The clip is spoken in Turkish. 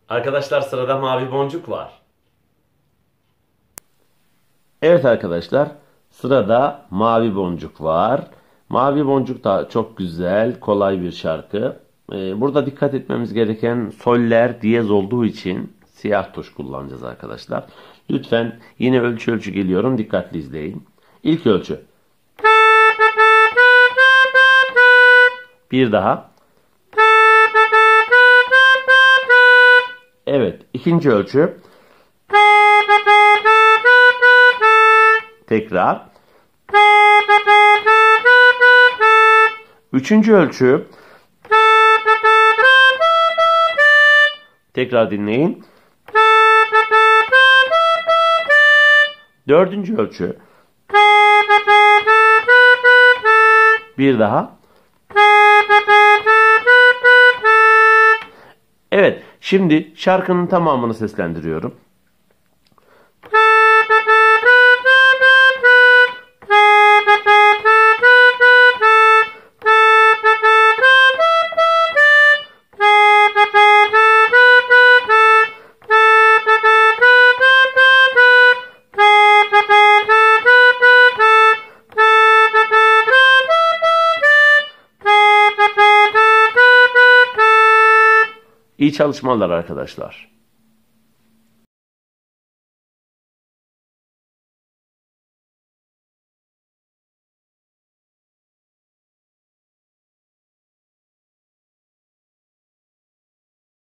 Arkadaşlar sırada mavi boncuk var. Evet arkadaşlar, sırada Mavi Boncuk var. Mavi Boncuk da çok güzel, kolay bir şarkı. Burada dikkat etmemiz gereken soller diyez olduğu için siyah tuş kullanacağız arkadaşlar. Lütfen yine ölçü ölçü geliyorum, dikkatli izleyin. İlk ölçü. Bir daha. Evet, ikinci ölçü. Tekrar. Üçüncü ölçü. Tekrar dinleyin. Dördüncü ölçü. Bir daha. Evet, şimdi şarkının tamamını seslendiriyorum. İyi çalışmalar arkadaşlar.